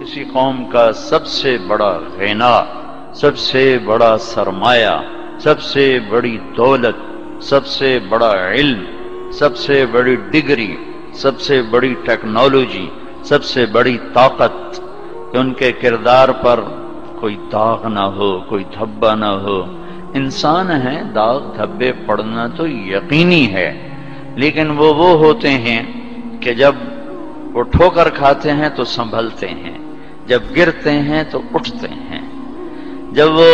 کسی قوم کا سب سے بڑا غنا، سب سے بڑا سرمایہ، سب سے بڑی دولت، سب سے بڑا علم، سب سے بڑی ڈگری، سب سے بڑی ٹیکنالوجی، سب سے بڑی طاقت کہ ان کے کردار پر کوئی داغ نہ ہو، کوئی دھبا نہ ہو۔ انسان ہیں، داغ دھبے پڑنا تو یقینی ہے، لیکن وہ ہوتے ہیں کہ جب وہ ٹھوکر کھاتے ہیں تو سنبھلتے ہیں، جب گرتے ہیں تو اٹھتے ہیں، جب وہ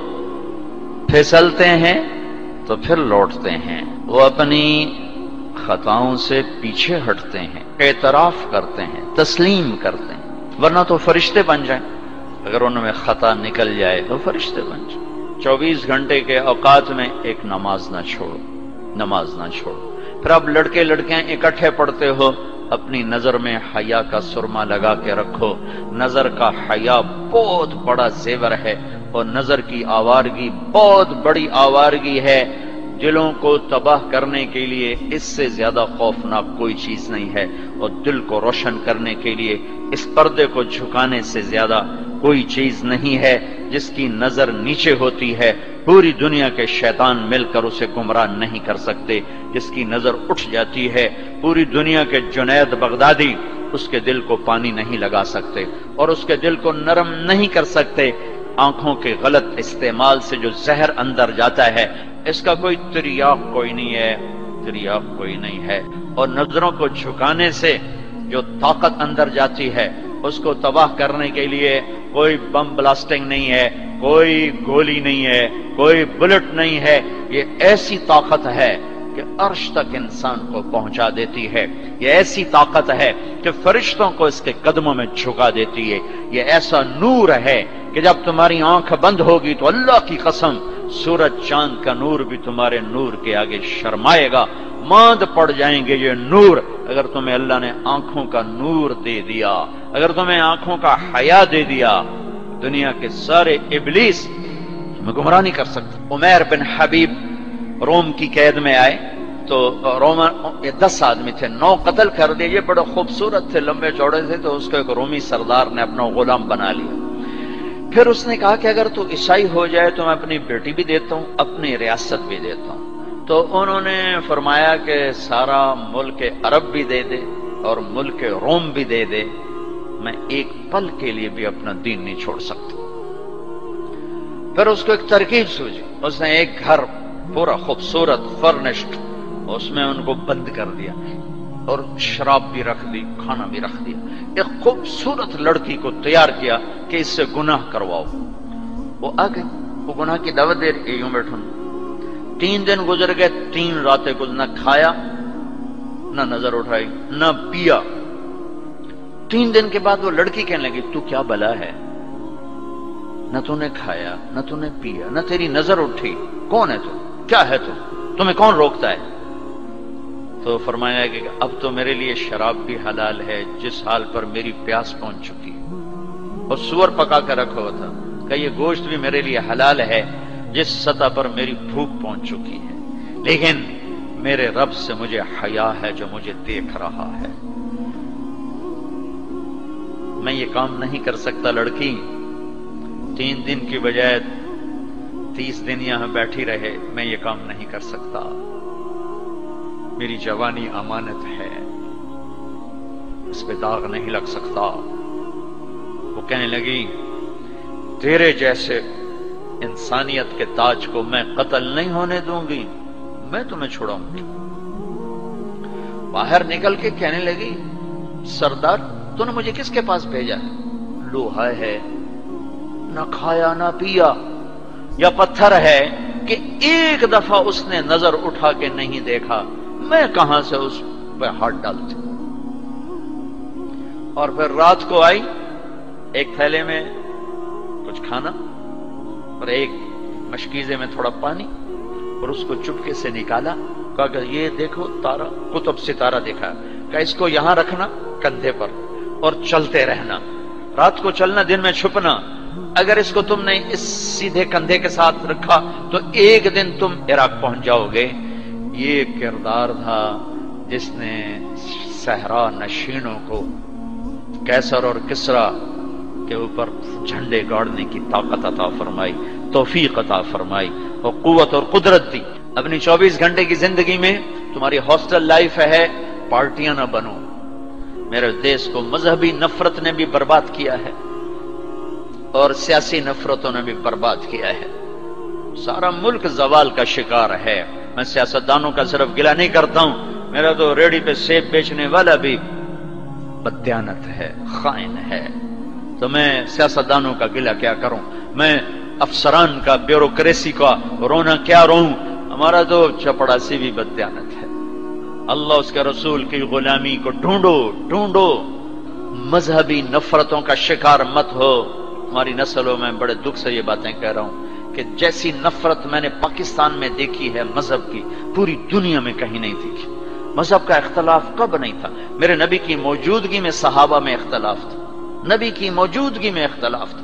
پھسلتے ہیں تو پھر لوٹتے ہیں، وہ اپنی خطاؤں سے پیچھے ہٹتے ہیں، اعتراف کرتے ہیں، تسلیم کرتے ہیں، ورنہ تو فرشتے بن جائیں۔ اگر ان میں خطا نکل جائے تو فرشتے بن جائیں۔ 24 گھنٹے کے اوقات میں ایک نماز نہ چھوڑو، نماز نہ چھوڑو۔ پھر آپ لڑکے لڑکیاں اکٹھے پڑھتے ہو، اپنی نظر میں حیا کا سرما لگا کے رکھو۔ نظر کا حیا بہت بڑا زیور ہے، اور نظر کی آوارگی بہت بڑی آوارگی ہے۔ دلوں کو تباہ کرنے کے لیے اس سے زیادہ خوفناک کوئی چیز نہیں ہے، اور دل کو روشن کرنے کے لیے اس پردے کو جھکانے سے زیادہ کوئی چیز نہیں ہے۔ جس کی نظر نیچے ہوتی ہے، پوری دنیا کے شیطان مل کر اسے گمراہ نہیں کر سکتے۔ جس کی نظر اٹھ جاتی ہے، پوری دنیا کے جنید بغدادی اس کے دل کو پانی نہیں لگا سکتے، اور اس کے دل کو نرم نہیں کر سکتے۔ آنکھوں کے غلط استعمال سے جو زہر اندر جاتا ہے، اس کا کوئی تریاق کوئی نہیں ہے، تریاق کوئی نہیں ہے۔ اور نظروں کو جھکانے سے جو طاقت اندر جاتی ہے، اس کو تباہ کرنے کے لیے کوئی بم بلاسٹنگ نہیں ہے، کوئی گولی نہیں ہے، کوئی بلٹ نہیں ہے۔ یہ ایسی طاقت ہے کہ عرش تک انسان کو پہنچا دیتی ہے، یہ ایسی طاقت ہے کہ فرشتوں کو اس کے قدموں میں جھکا دیتی ہے۔ یہ ایسا نور ہے کہ جب تمہاری آنکھ بند ہوگی تو اللہ کی قسم سورج چاند کا نور بھی تمہارے نور کے آگے شرمائے گا، ماند پڑ جائیں گے یہ نور۔ اگر تمہیں اللہ نے آنکھوں کا نور دے دیا، اگر تمہیں آنکھوں کا حیا دے دیا، دنیا کے سارے ابلیس تمہیں گمراہ نہیں کر سکتے۔ عمیر بن حبیب روم کی قید میں آئے تو یہ 10 آدمی تھے، 9 قتل کر دیے۔ یہ بڑے خوبصورت تھے، لمبے چوڑے تھے، تو اس کو ایک رومی سردار نے اپنا غلام بنا لیا۔ پھر اس نے کہا کہ اگر تو عیسائی ہو جائے تو میں اپنی بیٹی بھی دیتا ہوں، اپنی ریاست بھی دیتا ہوں۔ تو انہوں نے فرمایا کہ سارا ملک عرب بھی دے دے اور ملک روم بھی دے دے، میں ایک پل کے لیے بھی اپنا دین نہیں چھوڑ سکتا۔ پھر اس کو ایک ترکیب سوچی، اس نے ایک گھر پورا خوبصورت فرنشڈ، اس میں ان کو بند کر دیا، اور شراب بھی رکھ دی، کھانا بھی رکھ دیا۔ ایک خوبصورت لڑکی کو تیار کیا کہ اس سے گناہ کرواؤ۔ وہ آ گئی، وہ گناہ کی دعوت دے رہی، یوں بیٹھوں۔ 3 دن گزر گئے، 3 راتیں گزر، نہ کھایا، نہ نظر اٹھائی، نہ پیا۔ 3 دن کے بعد وہ لڑکی کہنے لگی، تو کیا بلا ہے؟ نہ تو نے کھایا، نہ تو نے پیا، نہ تیری نظر اٹھی، کون ہے تو؟ کیا ہے تو؟ تمہیں کون روکتا ہے؟ تو فرمایا کہ اب تو میرے لیے شراب بھی حلال ہے جس حال پر میری پیاس پہنچ چکی، اور سور پکا کر رکھا ہوا تھا کہ یہ گوشت بھی میرے لیے حلال ہے جس سطح پر میری بھوک پہنچ چکی ہے، لیکن میرے رب سے مجھے حیا ہے جو مجھے دیکھ رہا ہے۔ میں یہ کام نہیں کر سکتا لڑکی، 3 دن کی بجائے 30 دن یہاں بیٹھی رہے، میں یہ کام نہیں کر سکتا، میری جوانی امانت ہے، اس پہ داغ نہیں لگ سکتا۔ وہ کہنے لگی، تیرے جیسے انسانیت کے تاج کو میں قتل نہیں ہونے دوں گی، میں تمہیں چھوڑاؤں گی۔ باہر نکل کے کہنے لگی، سردار تو نے مجھے کس کے پاس بھیجا ہے؟ لوہا ہے، نہ کھایا نہ پیا، یا پتھر ہے کہ ایک دفعہ اس نے نظر اٹھا کے نہیں دیکھا، میں کہاں سے اس پہ ہاتھ ڈالتی؟ اور پھر رات کو آئی، ایک تھیلے میں کچھ کھانا اور ایک مشکیزے میں تھوڑا پانی، اور اس کو چپکے سے نکالا، کہا کہ یہ دیکھو تارا، قطب ستارہ دیکھا، کہ اس کو یہاں رکھنا کندھے پر اور چلتے رہنا، رات کو چلنا، دن میں چھپنا۔ اگر اس کو تم نے اس سیدھے کندھے کے ساتھ رکھا تو ایک دن تم عراق پہنچ جاؤ گے۔ یہ کردار تھا جس نے صحرا نشینوں کو، کیسر اور کسرا کے اوپر جھنڈے گاڑنے کی طاقت عطا فرمائی، توفیق عطا فرمائی اور قوت اور قدرت دی۔ اپنی 24 گھنٹے کی زندگی میں تمہاری ہاسٹل لائف ہے، پارٹیاں نہ بنو۔ میرے دیش کو مذہبی نفرت نے بھی برباد کیا ہے اور سیاسی نفرتوں نے بھی برباد کیا ہے، سارا ملک زوال کا شکار ہے۔ میں سیاستدانوں کا صرف گلہ نہیں کرتا ہوں، میرا تو ریڑھی پہ سیب بیچنے والا بھی بددیانت ہے، خائن ہے، تو میں سیاستدانوں کا گلہ کیا کروں؟ میں افسران کا، بیوروکریسی کا رونا کیا رہوں؟ ہمارا تو چپڑاسی بھی بددیانت ہے۔ اللہ اس کے رسول کی غلامی کو ڈھونڈو ڈھونڈو، مذہبی نفرتوں کا شکار مت ہو۔ ہماری نسلوں میں بڑے دکھ سے یہ باتیں کہہ رہا ہوں کہ جیسی نفرت میں نے پاکستان میں دیکھی ہے مذہب کی، پوری دنیا میں کہیں نہیں دیکھی۔ مذہب کا اختلاف کب نہیں تھا؟ میرے نبی کی موجودگی میں صحابہ میں اختلاف تھا، نبی کی موجودگی میں اختلاف تھا۔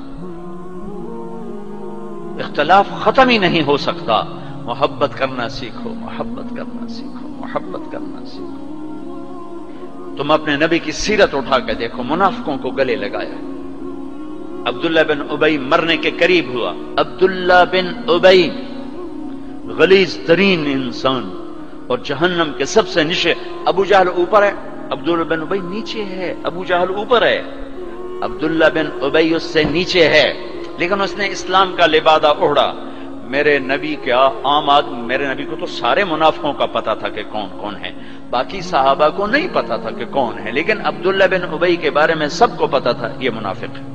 اختلاف ختم ہی نہیں ہو سکتا۔ محبت کرنا سیکھو، محبت کرنا سیکھو، محبت کرنا سیکھو۔ تم اپنے نبی کی سیرت اٹھا کے دیکھو، منافقوں کو گلے لگایا۔ عبداللہ بن ابی مرنے کے قریب ہوا۔ عبداللہ بن ابی غلیظ ترین انسان اور جہنم کے سب سے نیچے۔ ابو جہل اوپر ہے، عبداللہ بن ابی نیچے ہے۔ ابو جہل اوپر ہے، عبداللہ بن ابی اس سے نیچے ہے، لیکن اس نے اسلام کا لبادہ اوڑھا۔ میرے نبی کیا عام آدمی، میرے نبی کو تو سارے منافقوں کا پتا تھا کہ کون کون ہے، باقی صحابہ کو نہیں پتا تھا کہ کون ہے، لیکن عبداللہ بن ابی کے بارے میں سب کو پتا تھا یہ منافق ہے۔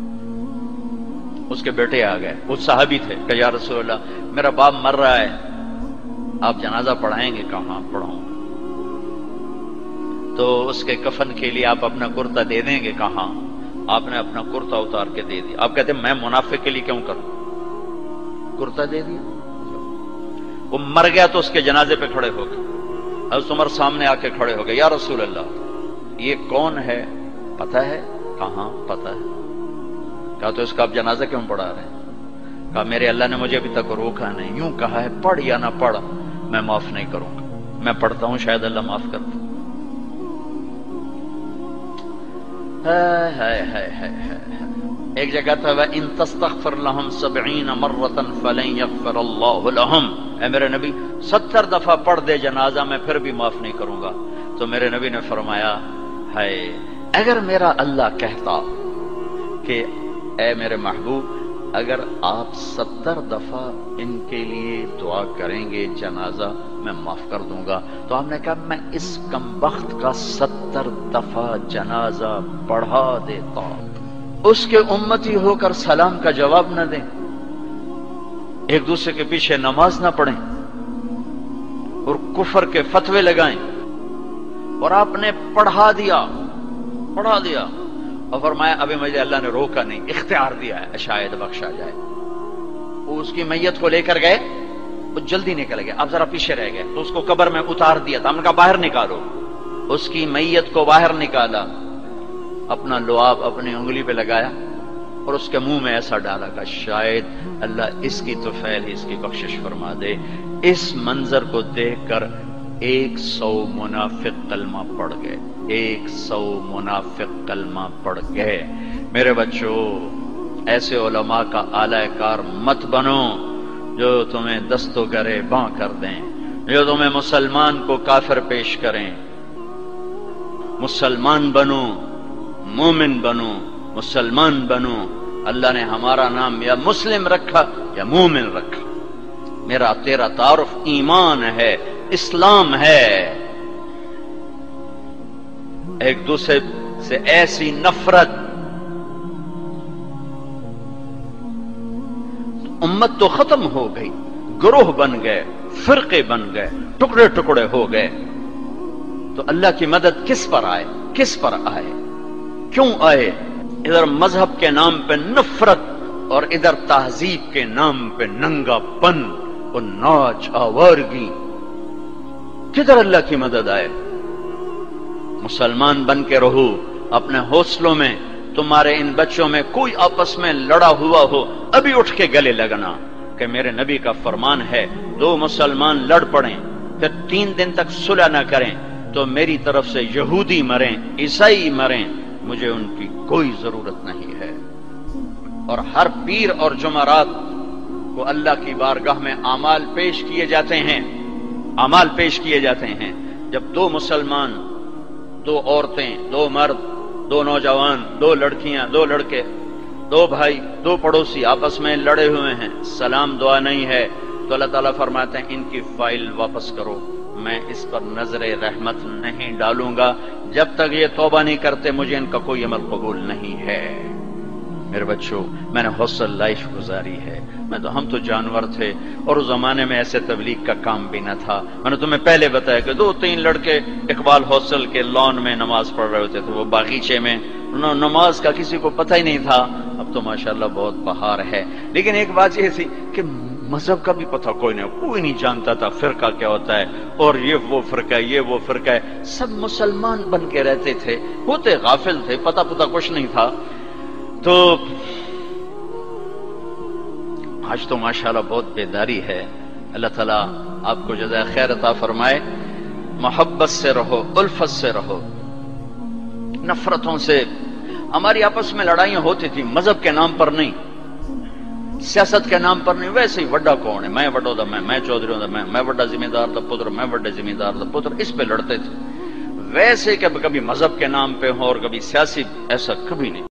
اس کے بیٹے آ گئے، وہ صحابی تھے، کہ یا رسول اللہ میرا باپ مر رہا ہے، آپ جنازہ پڑھائیں گے؟ کہاں پڑھاؤں؟ تو اس کے کفن کے لیے آپ اپنا کرتا دے دیں گے؟ کہاں؟ آپ نے اپنا کرتا اتار کے دے دیا۔ آپ کہتے ہیں میں منافق کے لیے کیوں کروں؟ کرتا دے دیا۔ وہ مر گیا تو اس کے جنازے پہ کھڑے ہو گئے، حضرت عمر سامنے آ کے کھڑے ہو گئے، یا رسول اللہ یہ کون ہے؟ پتہ ہے؟ کہاں پتہ ہے؟ کہا تو اس کا آپ جنازہ کیوں پڑھا رہے ہیں؟ کہا میرے اللہ نے مجھے ابھی تک روکا نہیں، یوں کہا ہے پڑھ یا نہ پڑھ میں معاف نہیں کروں گا، میں پڑھتا ہوں شاید اللہ معاف کر دے۔ ایک جگہ تھا وَإِن تَسْتَغْفِرْ لَهُمْ 70 مَرَّةً فَلَن يَغْفِرَ اللَّهُ لَهُمْ، اے میرے نبی 70 دفعہ پڑھ دے جنازہ میں پھر بھی معاف نہیں کروں گا۔ تو میرے نبی نے فرمایا ہے اگر میرا اللہ کہتا کہ اے میرے محبوب اگر آپ 70 دفعہ ان کے لیے دعا کریں گے جنازہ میں معاف کر دوں گا، تو آپ نے کہا میں اس کمبخت کا 70 دفعہ جنازہ پڑھا دیتا، اس کے امتی ہو کر سلام کا جواب نہ دیں، ایک دوسرے کے پیچھے نماز نہ پڑھیں اور کفر کے فتوے لگائیں، اور آپ نے پڑھا دیا اور فرمایا ابھی مجھے اللہ نے روکا نہیں، اختیار دیا ہے شاید بخشا جائے۔ وہ اس کی میت کو لے کر گئے، وہ جلدی نکل گئے، آپ ذرا پیچھے رہ گئے، تو اس کو قبر میں اتار دیا تھا، ہم نے کہا باہر نکالو، اس کی میت کو باہر نکالا، اپنا لعاب اپنی انگلی پہ لگایا اور اس کے منہ میں ایسا ڈالا کہ شاید اللہ اس کی طفیل اس کی بخشش فرما دے۔ اس منظر کو دیکھ کر 100 منافق کلمہ پڑھ گئے، 100 منافق کلمہ پڑھ گئے۔ میرے بچوں ایسے علماء کا اعلی کار مت بنو جو تمہیں دست و گرے باں کر دیں، جو تمہیں مسلمان کو کافر پیش کریں۔ مسلمان بنو، مومن بنو، مسلمان بنو۔ اللہ نے ہمارا نام یا مسلم رکھا یا مومن رکھا، میرا تیرا تعارف ایمان ہے، اسلام ہے۔ ایک دوسرے سے ایسی نفرت، امت تو ختم ہو گئی، گروہ بن گئے، فرقے بن گئے، ٹکڑے ٹکڑے ہو گئے، تو اللہ کی مدد کس پر آئے؟ کس پر آئے؟ کیوں آئے؟ ادھر مذہب کے نام پہ نفرت اور ادھر تہذیب کے نام پہ ننگا پن اور ناچ آوارگی، کدھر اللہ کی مدد آئے؟ مسلمان بن کے رہو اپنے حوصلوں میں۔ تمہارے ان بچوں میں کوئی آپس میں لڑا ہوا ہو، ابھی اٹھ کے گلے لگنا کہ میرے نبی کا فرمان ہے 2 مسلمان لڑ پڑیں پھر 3 دن تک صلح نہ کریں تو میری طرف سے یہودی مریں، عیسائی مریں، مجھے ان کی کوئی ضرورت نہیں ہے۔ اور ہر پیر اور جمعرات کو اللہ کی بارگاہ میں اعمال پیش کیے جاتے ہیں، اعمال پیش کیے جاتے ہیں۔ جب دو مسلمان، دو عورتیں، دو مرد، دو نوجوان، دو لڑکیاں، دو لڑکے، دو بھائی، دو پڑوسی آپس میں لڑے ہوئے ہیں، سلام دعا نہیں ہے، تو اللہ تعالیٰ فرماتے ہیں ان کی فائل واپس کرو، میں اس پر نظر رحمت نہیں ڈالوں گا، جب تک یہ توبہ نہیں کرتے مجھے ان کا کوئی عمل قبول نہیں ہے۔ میرے بچوں، میں نے ہاسٹل لائف گزاری ہے، ہم تو جانور تھے، اور اس زمانے میں ایسے تبلیغ کا کام بھی نہ تھا۔ میں نے تمہیں پہلے بتایا کہ 2-3 لڑکے اقبال ہاسٹل کے لان میں نماز پڑھ رہے ہوتے تھے، وہ باغیچے میں، نماز کا کسی کو پتہ ہی نہیں تھا۔ اب تو ماشاءاللہ بہت بہار ہے، لیکن ایک بات یہ تھی کہ مذہب کا بھی پتہ کوئی نہیں جانتا تھا، فرقہ کیا ہوتا ہے، اور یہ وہ فرقہ ہے، یہ وہ فرقہ ہے، سب مسلمان بن کے رہتے تھے، ہوتے غافل تھے، پتہ کچھ نہیں تھا۔ تو آج تو ماشاءاللہ بہت بیداری ہے۔ اللہ تعالیٰ آپ کو جزائے خیر عطا فرمائے۔ محبت سے رہو، الفت سے رہو، نفرتوں سے۔ ہماری آپس میں لڑائیاں ہوتی تھی، مذہب کے نام پر نہیں، سیاست کے نام پر نہیں، ویسے ہی وڈا کون ہے، میں وڈو دا میں چودھری ہوں دا میں وڈا ذمہ دار دا پتر، میں وڈا ذمہ دار دا پتر، اس پہ لڑتے تھے۔ ویسے کبھی مذہب کے نام پہ ہو اور کبھی سیاسی، ایسا کبھی نہیں۔